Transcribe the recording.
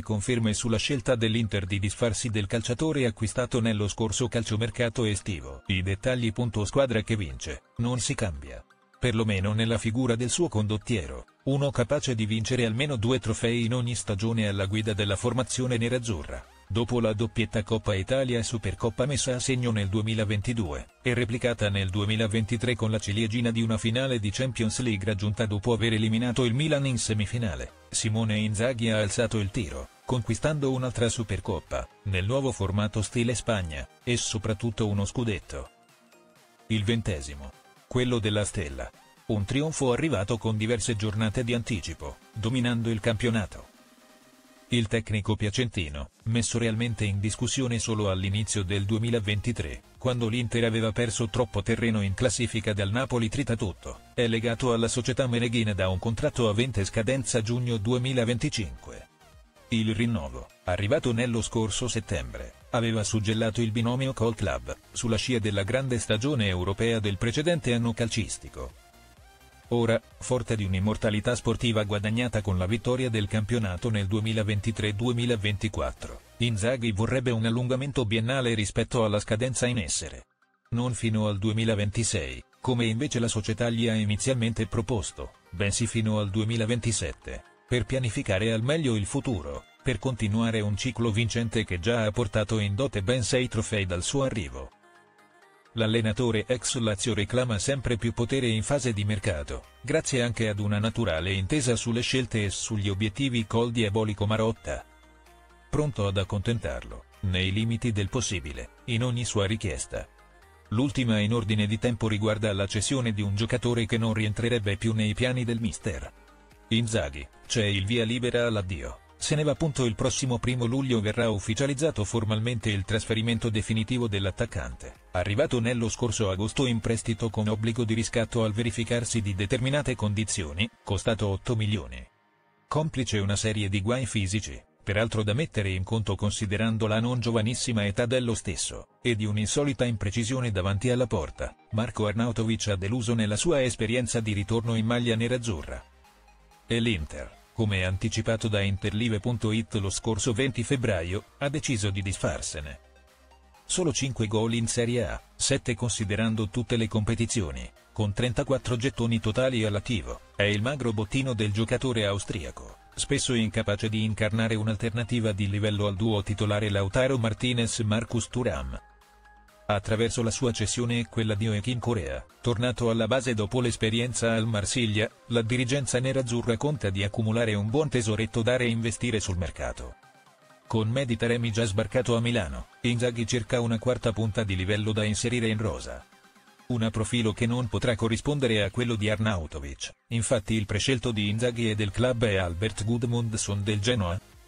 nuove conferme sulla scelta dell'Inter di disfarsi del calciatore acquistato nello scorso calciomercato estivo. I dettagli. Squadra che vince, non si cambia. Perlomeno nella figura del suo condottiero, uno capace di vincere almeno 2 trofei in ogni stagione alla guida della formazione nerazzurra, dopo la doppietta Coppa Italia e Supercoppa messa a segno nel 2022, e replicata nel 2023 con la ciliegina di una finale di Champions League raggiunta dopo aver eliminato il Milan in semifinale. Simone Inzaghi ha alzato il tiro, conquistando un'altra Supercoppa, nel nuovo formato stile Spagna, e soprattutto uno scudetto. Il 20°. Quello della Stella. Un trionfo arrivato con diverse giornate di anticipo, dominando il campionato. Il tecnico piacentino, messo realmente in discussione solo all'inizio del 2023, quando l'Inter aveva perso troppo terreno in classifica dal Napoli tritatutto, è legato alla società meneghina da un contratto avente scadenza giugno 2025. Il rinnovo, arrivato nello scorso settembre, aveva suggellato il binomio col club, sulla scia della grande stagione europea del precedente anno calcistico. Ora, forte di un'immortalità sportiva guadagnata con la vittoria del campionato nel 2023-2024, Inzaghi vorrebbe un allungamento biennale rispetto alla scadenza in essere. Non fino al 2026, come invece la società gli ha inizialmente proposto, bensì fino al 2027, per pianificare al meglio il futuro, per continuare un ciclo vincente che già ha portato in dote ben 6 trofei dal suo arrivo. L'allenatore ex Lazio reclama sempre più potere in fase di mercato, grazie anche ad una naturale intesa sulle scelte e sugli obiettivi col diabolico Marotta. Pronto ad accontentarlo, nei limiti del possibile, in ogni sua richiesta. L'ultima in ordine di tempo riguarda la cessione di un giocatore che non rientrerebbe più nei piani del mister Inzaghi. C'è il via libera all'addio. Se ne va. Il prossimo 1° luglio verrà ufficializzato formalmente il trasferimento definitivo dell'attaccante, arrivato nello scorso agosto in prestito con obbligo di riscatto al verificarsi di determinate condizioni, costato 8 milioni. Complice una serie di guai fisici, peraltro da mettere in conto considerando la non giovanissima età dello stesso, e di un'insolita imprecisione davanti alla porta, Marko Arnautović ha deluso nella sua esperienza di ritorno in maglia nerazzurra. E l'Inter, come anticipato da Interlive.it lo scorso 20 febbraio, ha deciso di disfarsene. Solo 5 gol in Serie A, 7 considerando tutte le competizioni, con 34 gettoni totali all'attivo, è il magro bottino del giocatore austriaco, spesso incapace di incarnare un'alternativa di livello al duo titolare Lautaro Martinez-Marcus Thuram. Attraverso la sua cessione e quella di Joachim Correa, tornato alla base dopo l'esperienza al Marsiglia, la dirigenza nerazzurra conta di accumulare un buon tesoretto da reinvestire sul mercato. Con Mehdi Taremi già sbarcato a Milano, Inzaghi cerca una quarta punta di livello da inserire in rosa. Un profilo che non potrà corrispondere a quello di Arnautović, infatti il prescelto di Inzaghi e del club è Albert Gudmundsson del Genoa.